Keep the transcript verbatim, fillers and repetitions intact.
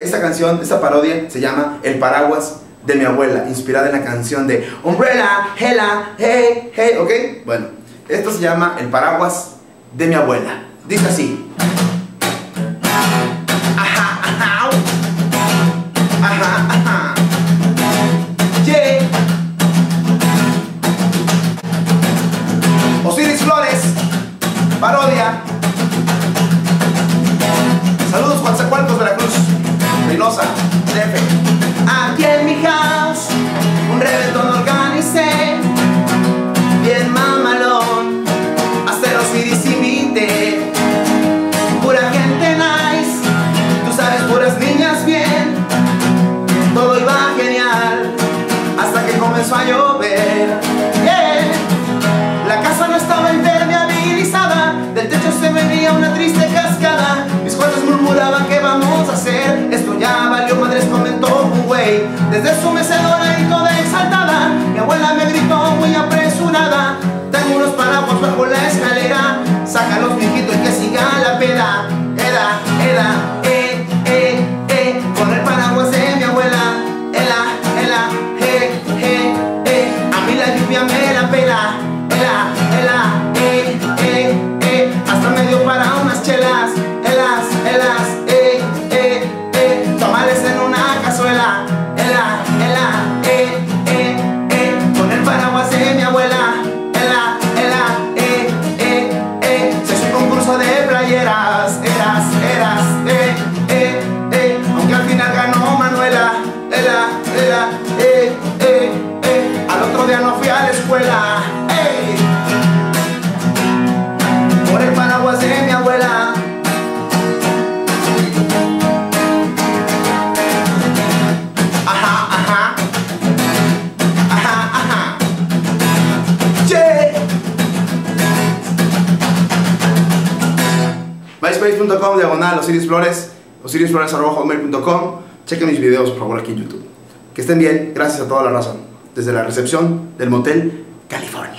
Esta canción, esta parodia se llama El Paraguas de mi abuela, inspirada en la canción de Umbrella, Hela, Hey, Hey, ¿ok? Bueno, esto se llama El Paraguas de mi abuela. Dice así. Ajá, ajá, ajá, ajá. Yeah. Osiris Flores, parodia. Saludos, Coatzacoalcos, Veracruz, Reynosa, D F. Aquí en mi house, un reventón organicé, bien mamalón, hasta los Osiris invité. Pura gente nice, tú sabes, puras niñas bien. Todo iba genial, hasta que comenzó a llover. Yeah. La casa no estaba impermeabilizada, del techo se venía una triste cascada. Mis cuates murmuraban, ¿qué vamos a hacer? Esto ya valió madres, comentó un güey. Desde su mecedora y toda exaltada, mi abuela me gritó muy apresurada: tengo unos paraguas bajo la escalera, sácalos, mijito, y que siga la peda. Eda, eda, eh, eh, eh, con el paraguas de mi abuela. Ela, ela, eh, eh, eh, a mí la lluvia me la pela. Ela, ela, eh, eh, eh, hasta me dio para unas chelas. Elas, elas, eh, eh, eh, tamales en una cazuela. Ela, ela, eh, eh, eh, con el paraguas de mi abuela. Ela, ela, eh, eh, eh, se hizo un concurso de playeras. Eras, eras, eh, eh, eh, aunque al final ganó Manuela. Ela, ela, eh, eh, eh, al otro día no fui a la escuela. Hey. Por el paraguas de mi abuela. Ajá, ajá. Ajá, ajá. Yeah. myspace punto com diagonal Osiris Flores, osiris flores arroba hotmail punto com. Chequen mis videos, por favor, aquí en YouTube. Que estén bien, gracias a toda la razón. Desde la recepción del Motel California.